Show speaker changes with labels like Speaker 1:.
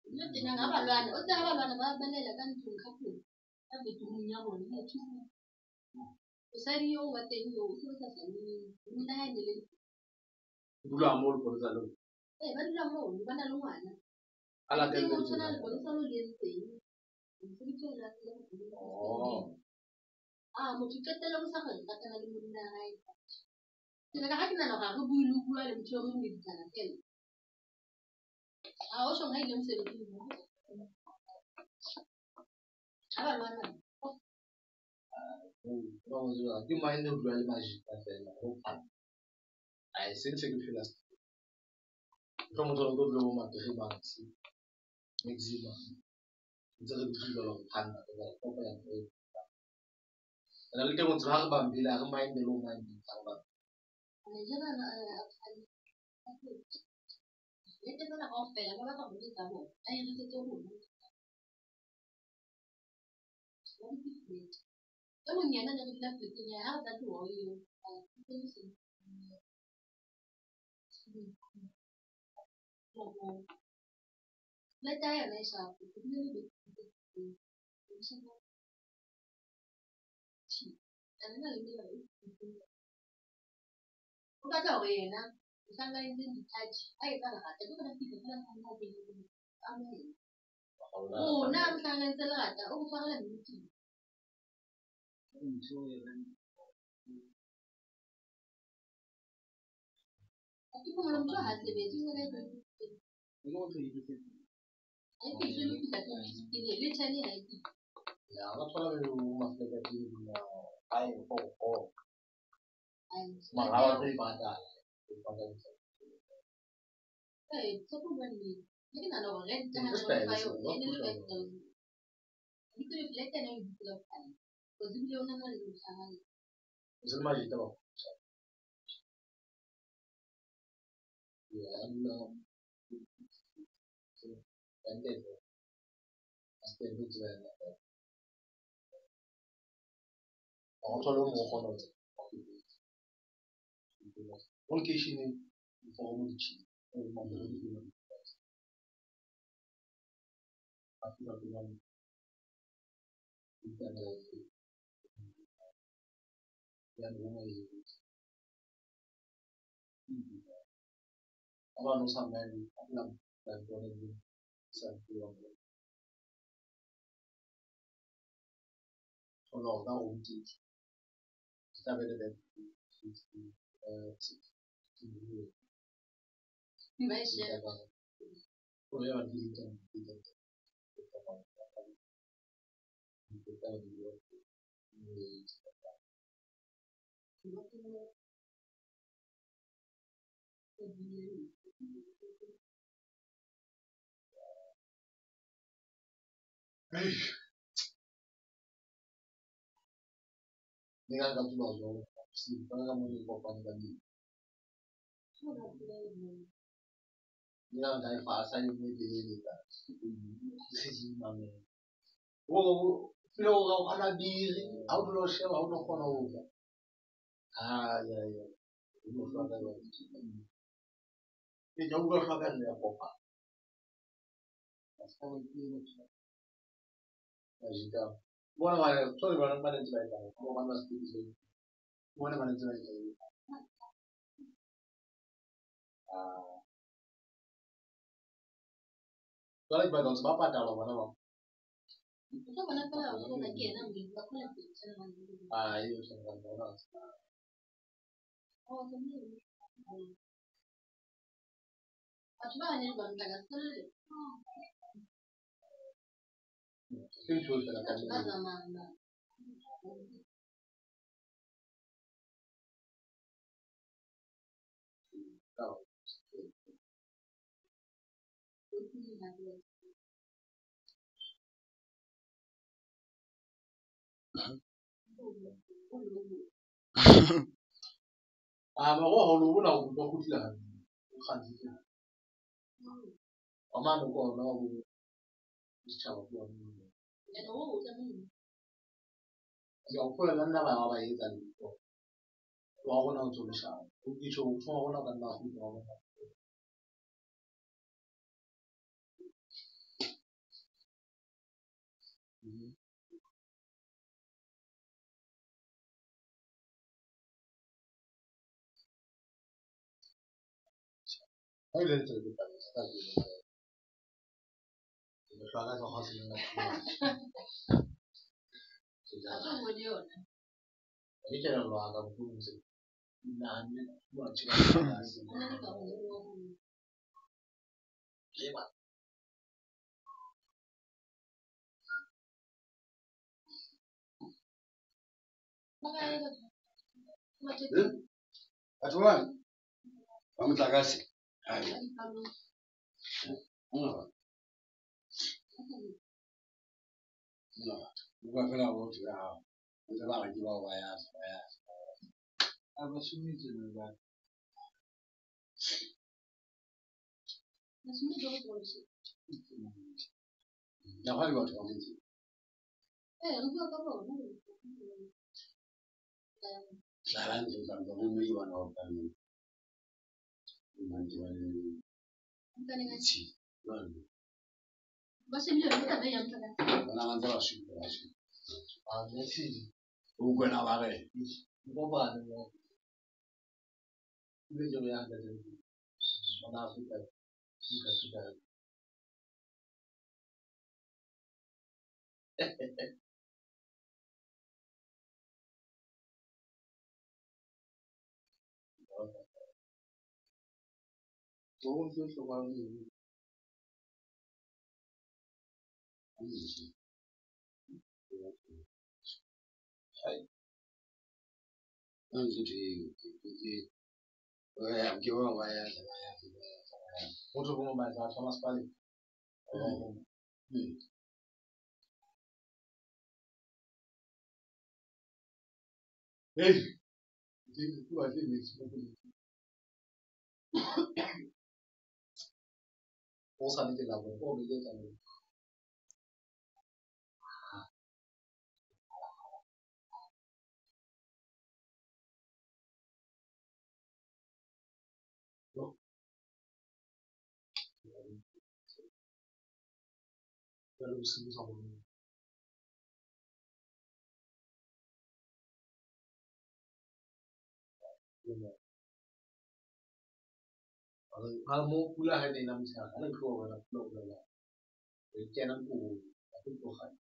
Speaker 1: Nina ngabalwana osabalwana babalela kanjong khaphela a betumong ya bona ba thusa mosadi yo wa teng yo o sebetsa saneng nna ha ne le dula mo le bona lo ba dula mo ba na le ngwana a la ka le tsona le bona sa lo le teng mosebetsi o la teng motho qetela go sa gare ratana le monna ha e ke ga ke nana ga re bue le bua le motho re mo ditsana fela o shong ha ile mosebetsi mo abalwana ke maine o bua le majika fela go phala a se ntse ke fela go mo tsolo go mo mapege bantsi maximum ntse re dira lo phana ka go ya go ana le teng o tsaya ga bambile ga maine lo maine tsa ba jana ete fela go fela ba ba go tsa bona a e re tse go e monyana le dila fleteng ya ga tla go yo leta ya na isa go le ana le o ka tla go yena o sanga ile dithaji a e ka rata ke bona fitla fela ka nna ke amen na mhlanga ntse le rata o tshwarela meeting ke go mo motho ha se betse le go le tshane ha ke ya ba thola le mo mafleka ke ya ai go mara ba ba ta tse go bane ke na no rent na no ba yo ne le ba tlo ke le fleta ne di tlo fa go di le ona na le tsana se le majita ba ya nna ande hasta el otro día otro lo mo kono on kishini for mo chi o mo mo di mo after the one ya no mo yi aba no sa mai na da do ne sa ti wa no da o ti sta vedere invece poi ho detto Nega ka tuba zo si para mo ni ko pa ni bandi nega ka fa sa ni ni de ta si mame wo filo ga ana biri a o lo sheba o no kgona ho ba ya mo fa ka ba ke ja utlwa fa ka ya kopa sa mo ke mo tsa ajita bona ba sorry ba ne tsa ita mo ba na speak bona ba ne tsa ita Kalau ibadah sebab apa kalau mana bang? Itu mana kalau aku lagi enak gitu, aku lagi senang gitu. Iya senang banget. Oh benar. Coba hanya baru tanggal sekali. Itu sudah kan. Tahu. Mà có hồ lúa nào cũng có chút là khăn gì cả. Ở mà nó còn nó chào buồn. Cái đó cũng cho mình. Giờ phải là nó là bài gì đấy. Nó nào cho nó sao. Cũng đi chỗ nó cần nào cũng nó. I learned to do that. The Shwagas of hospital. You can log up rooms. Much.
Speaker 2: At one, I'm Tagasi. No, we're going to go to our. There's a lot of people by us. I was assuming to know that. Now, how do you want to come into? Salam to come to whom you want to open. You want to see. When I want to ask you, let's see. Who can have a way? Go back and walk. You will have the one Africa. Don't feel so well. I'm giving away.
Speaker 1: What to go by Thomas Pally? Hey, who I think makes also need to love all the days. Kalau mau kuliah di dalam sana, kalau kau orang pulau pulau, jangan kau, aku kau kan.